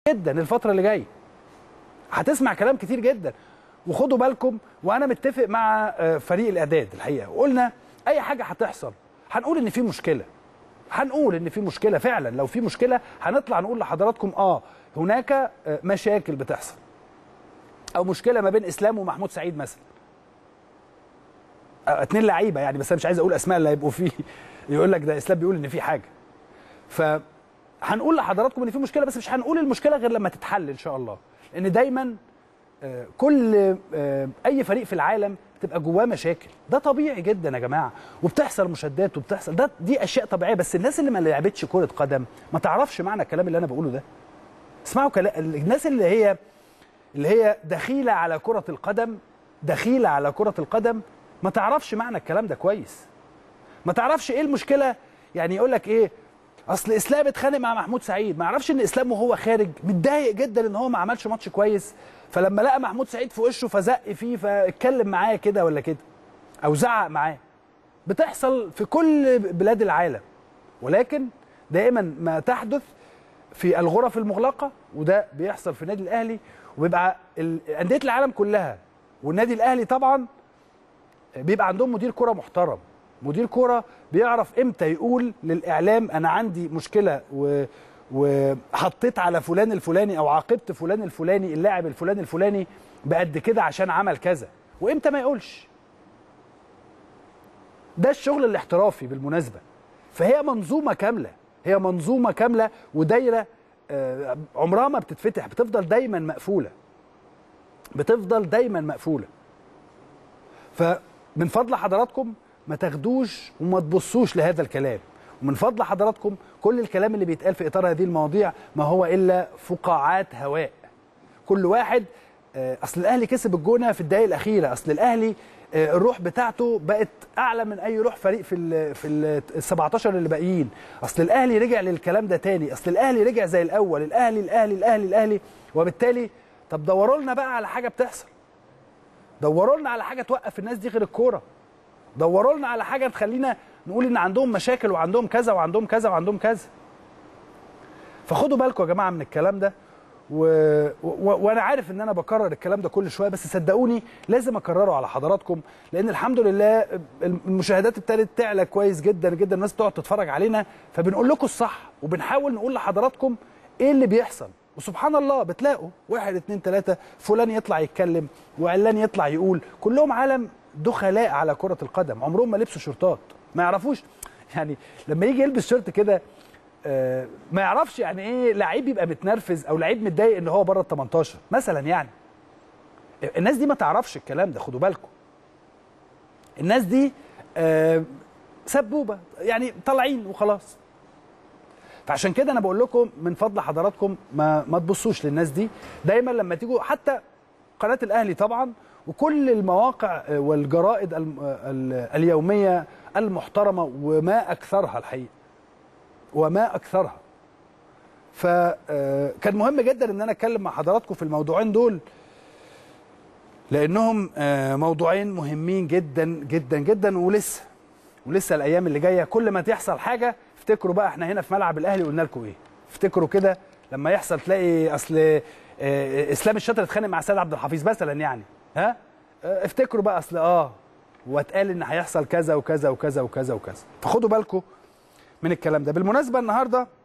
جدا الفتره اللي جايه، هتسمع كلام كتير جدا. وخدوا بالكم، وانا متفق مع فريق الاعداد الحقيقه، وقلنا اي حاجه هتحصل هنقول ان في مشكله، هنقول ان في مشكله فعلا. لو في مشكله هنطلع نقول لحضراتكم هناك مشاكل بتحصل، او مشكله ما بين اسلام ومحمود سعيد مثلا، اتنين لعيبه يعني، بس انا مش عايز اقول اسماء اللي هيبقوا فيه يقول لك ده اسلام بيقول ان في حاجه. فهنقول لحضراتكم ان في مشكله، بس مش هنقول المشكله غير لما تتحل ان شاء الله، لان دايما كل اي فريق في العالم بتبقى جواه مشاكل، ده طبيعي جدا يا جماعه، وبتحصل مشادات وبتحصل دي اشياء طبيعيه. بس الناس اللي ما لعبتش كره قدم ما تعرفش معنى الكلام اللي انا بقوله ده. اسمعوا كلام الناس اللي هي دخيله على كره القدم، دخيله على كره القدم، ما تعرفش معنى الكلام ده كويس، ما تعرفش ايه المشكله. يعني يقول لك ايه، اصل اسلام اتخانق مع محمود سعيد، ما يعرفش ان اسلام وهو خارج متضايق جدا ان هو ما عملش ماتش كويس، فلما لقى محمود سعيد في وشه فزق فيه، فاتكلم معاه كده ولا كده، او زعق معاه. بتحصل في كل بلاد العالم، ولكن دائما ما تحدث في الغرف المغلقه، وده بيحصل في النادي الاهلي، وبيبقى انديه العالم كلها والنادي الاهلي طبعا بيبقى عندهم مدير كره محترم، مدير كره بيعرف امتى يقول للاعلام انا عندي مشكله وحطيت على فلان الفلاني او عاقبت فلان الفلاني، اللاعب الفلاني الفلاني بقد كده عشان عمل كذا، وامتى ما يقولش. ده الشغل الاحترافي بالمناسبه. فهي منظومه كامله، هي منظومه كامله ودايره عمرها ما بتتفتح، بتفضل دايما مقفوله، بتفضل دايما مقفوله. فمن فضل حضراتكم ما تاخدوش وما تبصوش لهذا الكلام، ومن فضل حضراتكم كل الكلام اللي بيتقال في اطار هذه المواضيع ما هو الا فقاعات هواء. كل واحد اصل الاهلي كسب الجونه في الدقائق الاخيره، اصل الاهلي الروح بتاعته بقت اعلى من اي روح فريق في ال 17 اللي باقيين، اصل الاهلي رجع للكلام ده تاني، اصل الاهلي رجع زي الاول، الاهلي الاهلي الاهلي الاهلي. وبالتالي طب دوروا لنا بقى على حاجه بتحصل، دوروا لنا على حاجه توقف الناس دي غير الكوره، دوروا لنا على حاجه تخلينا نقول ان عندهم مشاكل وعندهم كذا وعندهم كذا وعندهم كذا. فخدوا بالكم يا جماعه من الكلام ده، وانا عارف ان انا بكرر الكلام ده كل شويه، بس صدقوني لازم اكرره على حضراتكم، لان الحمد لله المشاهدات ابتدت تعلى كويس جدا جدا، الناس بتقعد تتفرج علينا، فبنقول لكم الصح وبنحاول نقول لحضراتكم ايه اللي بيحصل. وسبحان الله بتلاقوا 1 2 3 فلان يطلع يتكلم وعلان يطلع يقول، كلهم عالم دخلاء على كرة القدم، عمرهم ما لبسوا شورتات، ما يعرفوش يعني لما يجي يلبس شورت كده ما يعرفش يعني ايه لعيب يبقى متنرفز او لعيب متضايق ان هو بره ال 18 مثلا. يعني الناس دي ما تعرفش الكلام ده، خدوا بالكم. الناس دي سبوبه يعني طالعين وخلاص. فعشان كده انا بقول لكم من فضل حضراتكم ما تبصوش للناس دي. دايما لما تيجوا حتى قناه الاهلي طبعا وكل المواقع والجرائد اليوميه المحترمه وما اكثرها الحقيقه، وما اكثرها. فكان مهم جدا ان انا اتكلم مع حضراتكم في الموضوعين دول، لانهم موضوعين مهمين جدا جدا جدا. ولسه الايام اللي جايه كل ما تحصل حاجه افتكروا بقى احنا هنا في ملعب الاهلي قلنا لكم ايه. افتكروا كده لما يحصل تلاقي اصل اسلام الشاطر اتخانق مع سيد عبد الحفيظ مثلا، يعني افتكروا بقى اصل واتقال ان هيحصل كذا وكذا وكذا وكذا وكذا. فخدوا بالكم من الكلام ده. بالمناسبه النهارده